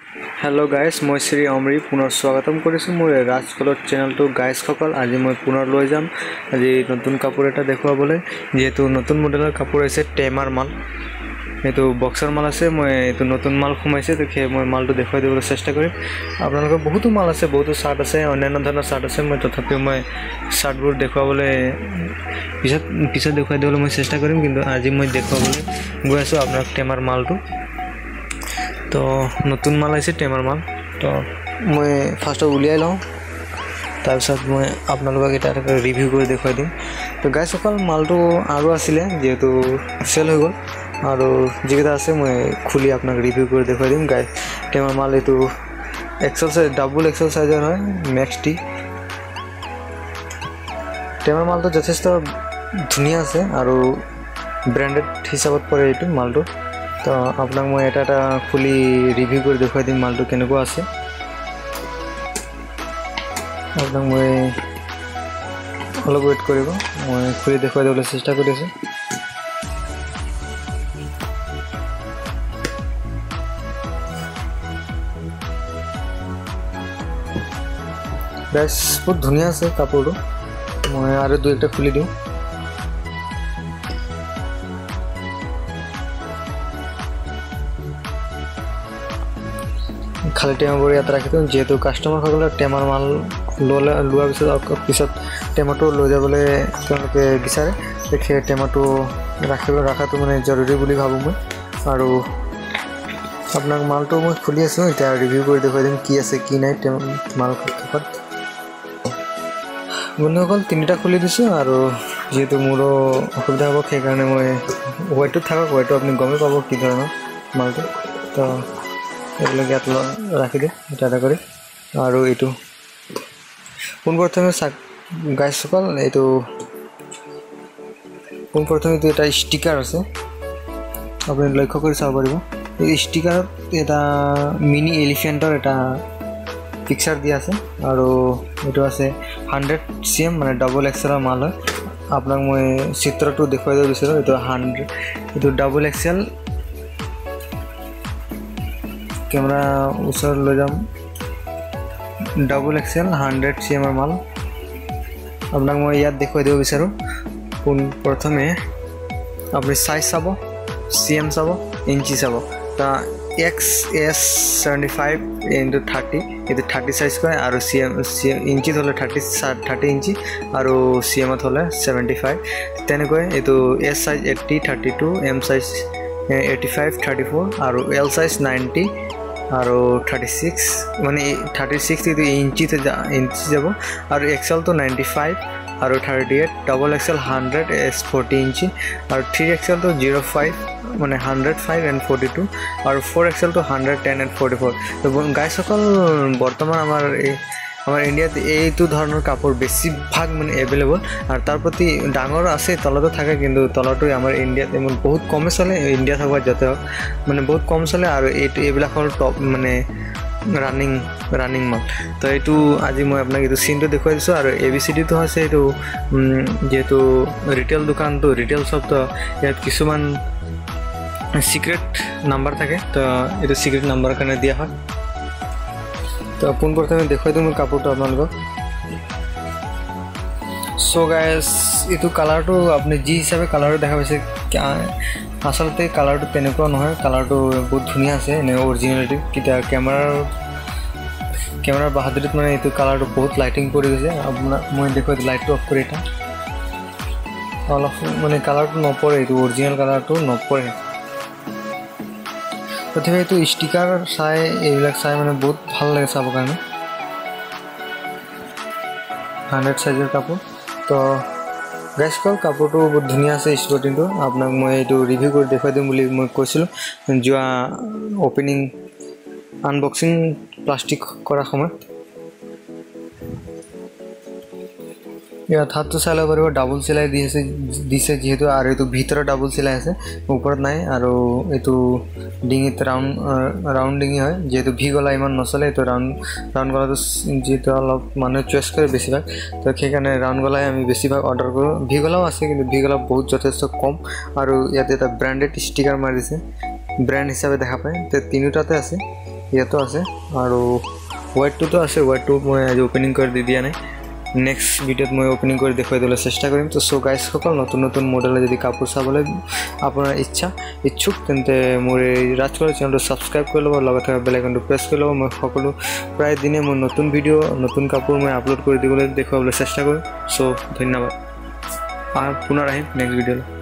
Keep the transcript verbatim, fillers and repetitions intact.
hello guys मैं श्री अमरी पुनः स्वागतम करिछु मोर राजकलर चैनल तो गाइस सकल आज मैं पुनः লৈ যাম आज नतुन কাপোৰ এটা দেখুৱাবলৈ যেহেতু নতুন মডেলৰ কাপোৰ আছে টেমাৰ মাল এটো বক্সাৰ মাল আছে মই এটো নতুন মাল খুমাইছে তো খে মই মালটো দেখুৱাই দিবলৈ চেষ্টা কৰিম আপোনালোকৰ বহুতো মাল আছে বহুতো শার্ট আছে অন্যান্য ধৰণৰ শার্ট আছে মই তথাপিও মই শার্টবোৰ দেখুৱাবলৈ পিছত পিছত দেখুৱাই দিবলৈ মই চেষ্টা কৰিম কিন্তু আজি মই দেখুৱাবলৈ গৈ আছো আপোনাক টেমাৰ মালটো तो नतुन माल आइसे टेमार माल तो मैं फार्स्ट उलियाई लওঁ তাৰপিছত মই আপোনালোকক এটা ৰিভিউ কৰি দেখুৱাই দিম তো গাইস সকল মালটো আৰু আছিলে যেহেতু সেল হৈ গল আৰু যিকেইটা আছে মই খুলি আপোনাক ৰিভিউ কৰি দেখুৱাই দিম গাইস টেমাৰ মাল এটো এক্সেল সাইজ ডাবল এক্সেল সাইজৰ হয় ম্যাক্স টি টেমাৰ মালটো যথেষ্ট ধুনীয়া আছে আৰু ব্র্যান্ডেড হিচাপত পৰে এটো মালটো तो आपनाक मैं এটা এটা খুলি রিভিউ করে দেখাই দিম মালটো কেনেকুৱা আছে आपनाक मैं অলপ ওয়েট কৰিব মই খুলি দেখাই দিবলৈ চেষ্টা কৰি আছো গাইস বহুত ধুনীয়া আছে কাপোৰটো মই আৰু দুই একটা খুলি দিম खाली टेमार याद राखी दिम जेहेतु कास्टमार सकल टेमार माल लोৱাৰ পিছত পিছত টেমাটো লৈ যাবলৈ তেওঁলোকে বিচাৰে দেখে টেমাটো ৰাখিব ৰাখাটো মানে জৰুৰী বুলি ভাবো মই আৰু আপোনাক মালটো মই খুলি আছো এটা ৰিভিউ কৰি দেখুৱাই দিম কি আছে কি নাই মাল ক্ষেত্ৰত বন্ধুসকল তিনিটা খুলি দিছো আৰু যেহেতু মোৰো অসুবিধা হ'ব সেই কাৰণে মই ওয়েটটো থাকক ওয়েটটো আপুনি গমে পাব কি ধৰণৰ মালটো তো এগুলো গ্যাপ রাখি দে এটা এটা করে আর এইটো কোন প্রথমে গাইস সকল এইটো কোন প্রথমে তো এটা স্টিকার আছে আপনি লক্ষ্য করে চাব পারিব এই স্টিকারত এটা মিনি এলিফ্যান্টৰ এটা পিকচার দিয়া আছে আর এইটো আছে হান্ড্রেড সিএম মানে ডাবল এক্সেল মাল হয় আপোনাক মই চিত্ৰটো দেখুৱাই দিব বিচাৰো এইটো হান্ড্রেড এইটো ডাবল এক্সেল कैमरा ऊसर ले जाम डबल एक्सेल हंड्रेड सीएम माल अपना मैं याद देखुवाई দিব বিচাৰো কোন প্ৰথমে আপুনি সাইজ চাব सीएम চাব ইঞ্চি চাব তা X S seventy five into thirty এটো थर्टी সাইজ কয় আৰু सीएम ইঞ্চি হলে थर्टी थर्टी ইঞ্চি আৰু सीएम হলে सेवेंटी फाइव তেনেকৈ এটো S size eighty thirty two M size eighty five thirty four और एल साइज नाइंटी और थर्टी सिक्स माने थर्टी सिक्स इंची इंची যাব और एक्सेल तो नाइंटी फाइव और thirty eight double XL hundred S forty इंची और थ्री एक्सेल तो जीरो फाइव माने hundred five and forty two और फोर एक्सेल तो hundred ten and forty four तो गाइस सकल बर्तमान आमार आमार इंडियात এইটো ধৰণৰ কাপোৰ বেছি ভাগ মানে अवेलेबल আৰু তাৰ প্ৰতি ডাঙৰ আছে তলতো থাকে কিন্তু তলটো আমাৰ ইন্ডিয়াত এমন বহুত কম চলে ইন্ডিয়া থাকা যতে মানে বহুত কম চলে আৰু এইটো এইবিলাকৰ টপ মানে রানিং রানিং মাল তো এইটো আজি মই আপোনাক এইটো সিনটো দেখুৱাই দিছো আৰু এবিসিডি তো আছে এইটো যেহেতু রিটেল দোকান তো রিটেল শপ তো ইয়াত কিছুমান সিক্রেট নাম্বার থাকে তো এইটো সিক্রেট নাম্বার কাৰণে দিয়া হয় तो पुन प्रथमे देखुৱাই দিম কাপোৰটো আপোনালোকক সো গাইস এটো কালাৰটো আপুনি যি হিচাপে কালাৰটো দেখা পাইছে আসলতে কালাৰটো তেনেকুৱা নহয় কালাৰটো বহুত ধুনীয়া আছে এনে অৰিজিনালিটি কিটা ক্যামেৰাৰ ক্যামেৰাৰ বাহাদুৰিত মানে এটো কালাৰটো বহুত লাইটিং কৰি গৈছে আপোনাক মই দেখুৱাই লাইটটো অফ কৰি এটা অলপ মানে কালাৰটো নপৰে এটো অৰিজিনাল কালাৰটো নপৰে তথাপি এইটো স্টিকাৰ চাই এইবিলাক চাই মানে বহুত ভাল লাগে চাব কাৰণে हंड्रेड সাইজৰ কাপোৰ তো গাইস কল কাপোৰটো বহুত ধুনীয়া আছে স্পৰ্টিংটো আপোনাক মই এইটো ৰিভিউ কৰি দেখুৱাই দিম বুলি মই কৈছিল যোৱা ওপেনিং আনবক্সিং প্লাষ্টিক কৰা সময় या हाथ চাইলে পাৰিব ডাবল সিলাই দিছে দিছে যেহেতু আৰু এটো ভিতৰত ডাবল সিলাই আছে ওপৰত নাই আৰু এটো ডিঙিত ৰাউন্ড ৰাউন্ডিং হয় যেহেতু ভি গলা ইমান নচলে এটো ৰাউন্ড ৰাউন্ড গলাটো যেহেতু অলপ মানুহে চয়েস কৰে বেছিভাগ তো সেইকাৰণে ৰাউন্ড গলাই আমি বেছিভাগ অৰ্ডাৰ কৰো ভি গলাও আছে কিন্তু ভি গলা বহুত যথেষ্ট কম আৰু ইয়াতে এটা ব্র্যান্ডেড স্টিকাৰ মাৰি দিছে ব্র্যান্ড হিচাপে দেখা পায় তে তিনিটাতে আছে ইয়াতো আছে আৰু হোৱাইটটোতো আছে হোৱাইটটো মই আজি ওপেনিং কৰি দি দিয়া নাই নেক্সট ভিডিঅ'ত মই ওপেনিং কৰি দেখুৱাই দিবলৈ চেষ্টা কৰিম তো সো গাইজ সকল নতুন নতুন মডেলৰ যদি কাপোৰ চাবলৈ আপোনাৰ ইচ্ছা ইচ্ছুক তেন্তে মোৰ এই ৰাজকোট চেনেলটো ছাবস্ক্ৰাইব কৰি ল'ব লগত থকা বেল আইকনটো প্ৰেছ কৰি ল'ব মই সকলো প্ৰায় দিনে মই নতুন ভিডিঅ' নতুন কাপোৰ মই আপলোড কৰি দিবলৈ দেখুৱাবলৈ চেষ্টা কৰিম সো ধন্যবাদ আৰু পুনৰ আহিম নেক্সট ভিডিঅ'লৈ